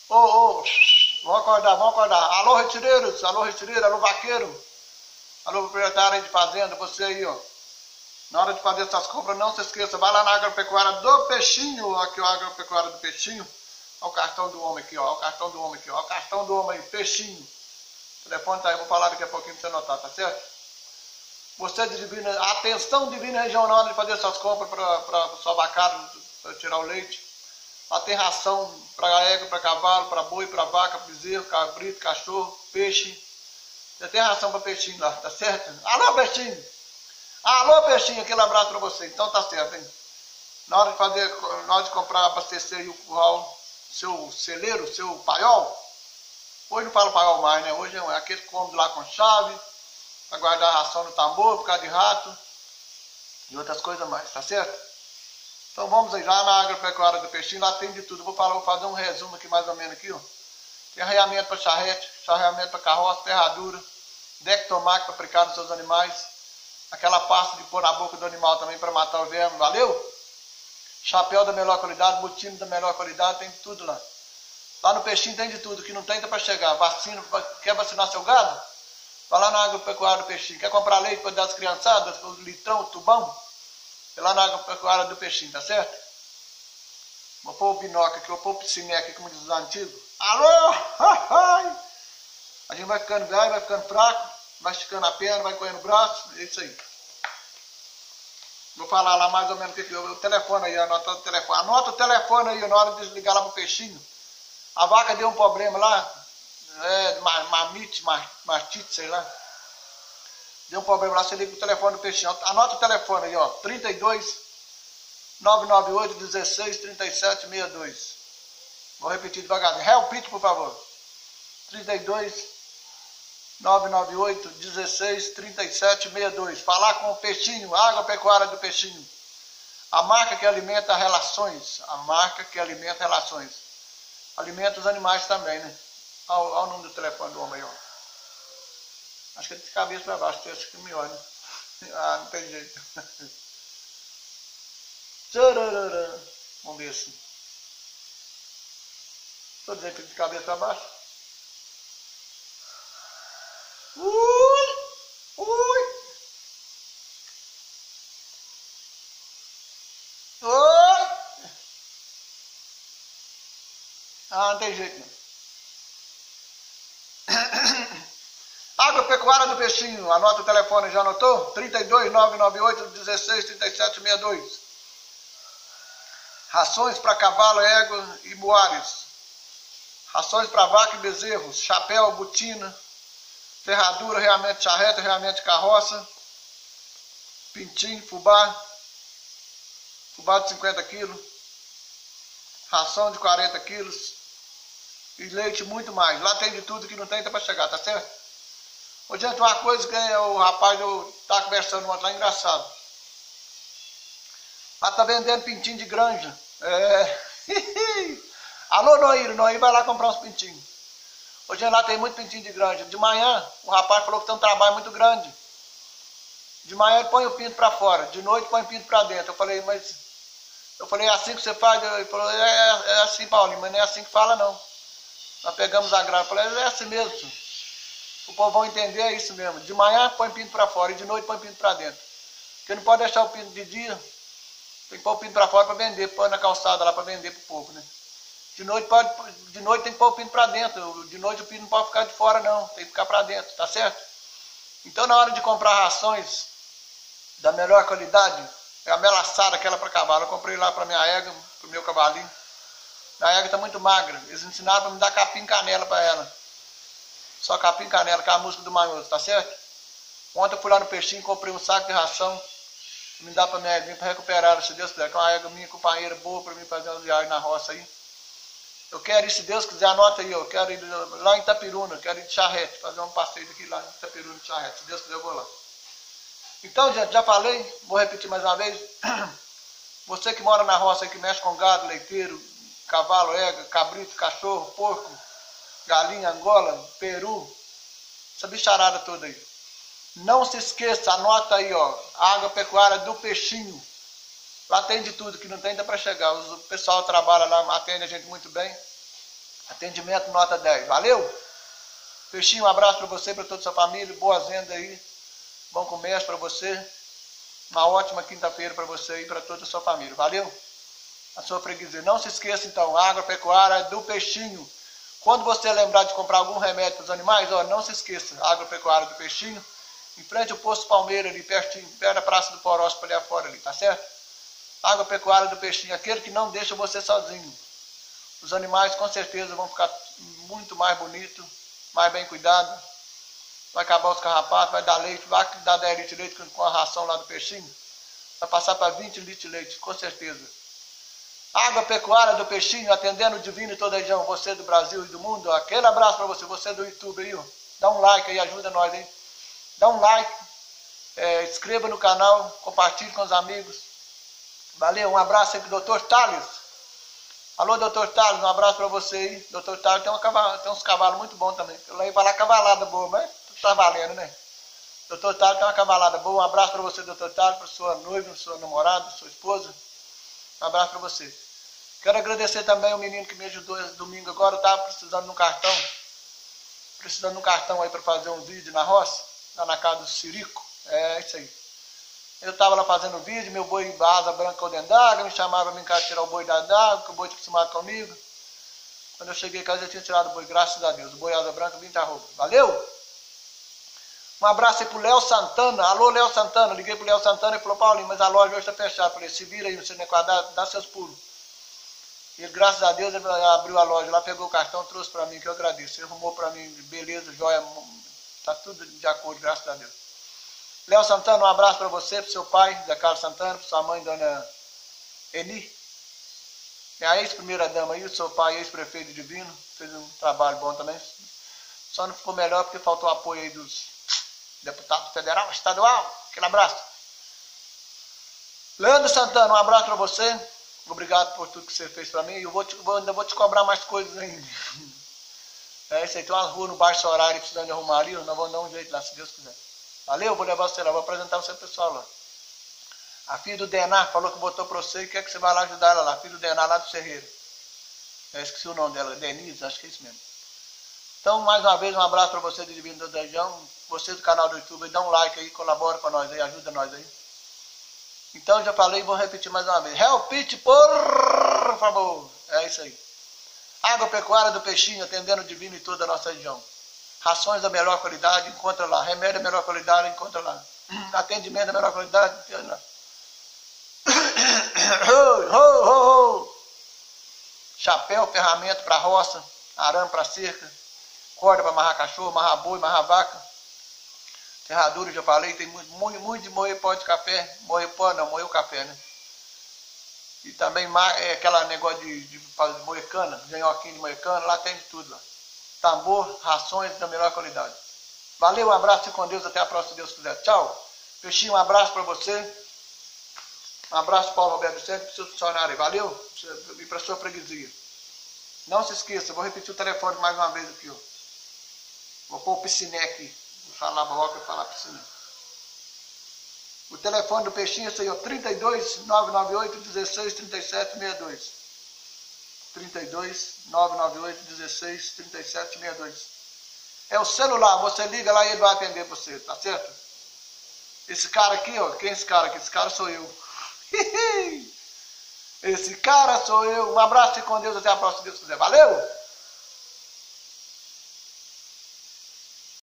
Ô, vamos acordar, vamos acordar. Alô, retireiros, alô, vaqueiro, alô, proprietário aí de fazenda, você aí, ó. Na hora de fazer essas compras, não se esqueça, vai lá na Agropecuária do Peixinho, aqui ó, a Agropecuária do Peixinho. Olha o cartão do homem aqui, ó, olha o cartão do homem aqui, ó, olha o cartão do homem aí, Peixinho. O telefone tá aí, vou falar daqui a pouquinho pra você anotar, tá certo? Você de divina, atenção divina região na hora de fazer essas compras para sua vacada, para tirar o leite. Lá tem ração para égua, para cavalo, para boi, para vaca, bezerro, cabrito, cachorro, peixe. Já tem ração para peixinho lá, tá certo? Alô, peixinho! Alô, peixinho, aquele abraço para você. Então tá certo, hein? Na hora de comprar, abastecer aí o curral, seu celeiro, seu paiol. Hoje não falo paiol mais, né? Hoje é aquele cômodo lá com chave, para guardar a ração no tambor, por causa de rato e outras coisas mais, tá certo? Então vamos aí lá na Agropecuária do Peixinho, lá tem de tudo. Vou fazer um resumo aqui mais ou menos aqui, ó. Tem arreamento para charrete, charreamento para carroça, ferradura, dectomac para aplicar nos seus animais, aquela pasta de pôr na boca do animal também para matar o verme, valeu? Chapéu da melhor qualidade, botina da melhor qualidade, tem de tudo lá. Lá no Peixinho tem de tudo, que não tem, tá para chegar. Vacina, quer vacinar seu gado? Vai lá na Agropecuária do Peixinho. Quer comprar leite para dar as criançadas, o litrão, o tubão? É lá na Agropecuária do Peixinho, tá certo? Vou pôr o binóculo aqui, vou pôr o pisciné aqui, como diz os antigos. Alô! A gente vai ficando velho, vai ficando fraco, vai esticando a perna, vai correndo o braço, é isso aí. Vou falar lá mais ou menos o que o telefone aí, anota o telefone. Anota o telefone aí na hora de desligar lá pro Peixinho. A vaca deu um problema lá, mastite, sei lá. Deu um problema lá, você liga o telefone do Peixinho. Anota o telefone aí, ó. 32 998 16 37 62. Vou repetir devagarzinho. Repite, por favor. 32 998 16 37 62. Falar com o Peixinho, Agropecuária do Peixinho. A marca que alimenta relações. A marca que alimenta relações. Alimenta os animais também, né? Olha o número do telefone do homem aí, ó. Acho que ele de cabeça para baixo, tem que me olha. Ah, não tem jeito. Vamos ver assim. Estou dizendo que ele de cabeça para baixo. Ui! Oi! Ah, não tem jeito não. Agropecuária do Peixinho, anota o telefone, já anotou? 32 998 16 37 62. Rações para cavalo, égua e moares. Rações para vaca e bezerros, chapéu, botina, ferradura, realmente de charreta, realmente de carroça, pintinho, fubá de 50 quilos, ração de 40 quilos e leite muito mais. Lá tem de tudo que não tem, tá para chegar, tá certo? Ô, gente, uma coisa que o rapaz tá conversando ontem lá, engraçado. Lá tá vendendo pintinho de granja. Alô, Noir vai lá comprar uns pintinhos. Ô, gente, lá tem muito pintinho de granja. De manhã, o rapaz falou que tem um trabalho muito grande. De manhã ele põe o pinto para fora, de noite põe o pinto para dentro. Eu falei, é assim que você faz? Ele falou, é assim, Paulinho, mas não é assim que fala, não. Nós pegamos a grana. Eu falei, é assim mesmo. O povão entender, é isso mesmo. De manhã põe pinto para fora e de noite põe pinto para dentro. Porque não pode deixar o pinto de dia, tem que pôr o pinto para fora para vender, põe na calçada lá para vender pro povo, né? De noite tem que pôr o pinto para dentro. De noite o pinto não pode ficar de fora, não. Tem que ficar para dentro, tá certo? Então, na hora de comprar rações da melhor qualidade, é a melaçada, aquela para cavalo. Eu comprei lá para minha égua, pro meu cavalinho. Minha égua tá muito magra. Eles ensinaram para me dar capim canela para ela. Só capim canela, que é a música do Manhoso, tá certo? Ontem eu fui lá no Peixinho, comprei um saco de ração. Me dá para minha égua, para recuperar ela, se Deus quiser. Que é uma égua minha, companheira boa para mim fazer umas viagens na roça aí. Eu quero ir, se Deus quiser, anota aí, eu quero ir lá em Itapiruna, quero ir de charrete, fazer um passeio daqui lá em Itapiruna de charrete, se Deus quiser eu vou lá. Então, gente, já falei, vou repetir mais uma vez. Você que mora na roça aí, que mexe com gado, leiteiro, cavalo, égua, cabrito, cachorro, porco, galinha, Angola, Peru, essa bicharada toda aí. Não se esqueça, anota aí, ó, Agropecuária do Peixinho. Lá tem de tudo, que não tem, dá para chegar. O pessoal trabalha lá, atende a gente muito bem. Atendimento nota 10. Valeu? Peixinho, um abraço para você, para toda a sua família. Boa agenda aí. Bom comércio para você. Uma ótima quinta-feira para você e para toda a sua família. Valeu? A sua freguesia. Não se esqueça, então, agropecuária do Peixinho. Quando você lembrar de comprar algum remédio para os animais, ó, não se esqueça. Agropecuária do Peixinho. Em frente ao Posto Palmeira, ali perto da Praça do Poróscopo, ali afora, ali, tá certo? Agropecuária do Peixinho. Aquele que não deixa você sozinho. Os animais, com certeza, vão ficar muito mais bonitos, mais bem cuidados. Vai acabar os carrapatos, vai dar leite, vai dar 10 litros de leite com a ração lá do Peixinho. Vai passar para 20 litros de leite, com certeza. Agropecuária do Peixinho, atendendo o divino e toda a região, você do Brasil e do mundo. Aquele abraço para você, você do YouTube aí, ó. Dá um like aí, ajuda nós aí. Dá um like, inscreva no canal, compartilhe com os amigos. Valeu, um abraço aí pro Dr. Thales. Alô, Dr. Thales, um abraço para você aí. Dr. Thales tem uns cavalos muito bons também. Eu levei para lá cavalada boa, mas tá valendo, né? Dr. Thales tem uma cavalada boa. Um abraço para você, Dr. Thales, para sua noiva, sua namorada, sua esposa. Um abraço para você. Quero agradecer também o menino que me ajudou esse domingo agora. Eu estava precisando de um cartão. Precisando de um cartão aí para fazer um vídeo na roça, lá na casa do Sirico. É isso aí. Eu estava lá fazendo vídeo, meu boi asa branca ficou dentro d'água, me chamava para cá tirar o boi da água, que o boi tinha acostumado comigo. Quando eu cheguei em casa, eu tinha tirado o boi, graças a Deus. O boi asa branca, vim roupa. Valeu? Um abraço aí pro Léo Santana. Alô, Léo Santana. Liguei pro Léo Santana e falou, Paulinho, mas a loja hoje está fechada. Falei, se vira aí, você não é quadrado, dá seus pulos. E graças a Deus ele abriu a loja lá, pegou o cartão, trouxe para mim, que eu agradeço. Ele arrumou para mim, beleza, joia, tá tudo de acordo, graças a Deus. Léo Santana, um abraço para você, pro seu pai, Zé Carlos Santana, pro sua mãe, dona Eni. A ex-primeira dama aí, o seu pai, ex-prefeito Divino, fez um trabalho bom também. Só não ficou melhor porque faltou apoio aí dos deputados federal, estadual. Aquele abraço. Leandro Santana, um abraço para você. Obrigado por tudo que você fez para mim. Eu ainda vou te cobrar mais coisas ainda. É isso aí, tem umas ruas no Baixo Horário precisando de arrumar ali. Nós vamos dar um jeito lá, se Deus quiser. Valeu, vou levar você lá, vou apresentar você pessoal lá. A filha do Denar falou que botou para você e quer que você vá lá ajudar ela lá. A filha do Denar lá do Serreiro. Eu esqueci o nome dela, Denise, acho que é isso mesmo. Então, mais uma vez, um abraço para você do Divino da Região. Você do canal do YouTube, dá um like aí, colabora com nós aí, ajuda nós aí. Então, já falei, vou repetir mais uma vez. Repeat, por favor. É isso aí. Agropecuária do Peixinho, atendendo o Divino e toda a nossa região. Rações da melhor qualidade, encontra lá. Remédio da melhor qualidade, encontra lá. Atendimento da melhor qualidade, encontra lá. Chapéu, ferramenta para roça, arame para cerca, corda para amarrar cachorro, amarrar boi, amarrar vaca. Ferradura, já falei, tem muito de moer pó de café. Moer pó não, moer o café, né? E também aquela negócio de fazer moer cana, genhoquinho de moer cana, lá tem de tudo lá. Tambor, rações da melhor qualidade. Valeu, um abraço e com Deus, até a próxima, se Deus quiser. Tchau. Peixinho, um abraço para você. Um abraço, Paulo Roberto Santos, para o seu funcionário. Valeu? E para a sua freguesia. Não se esqueça, vou repetir o telefone mais uma vez aqui, ó. Vou pôr o pisciné aqui. Vou falar boca e falar pisciné. O telefone do Peixinho é esse aí, ó. 32 998 16 37 62. 32 998 16 37 62. É o celular, você liga lá e ele vai atender você, tá certo? Esse cara aqui, ó, quem é esse cara aqui? Esse cara sou eu. Esse cara sou eu. Um abraço e com Deus, até a próxima, se Deus quiser. Valeu!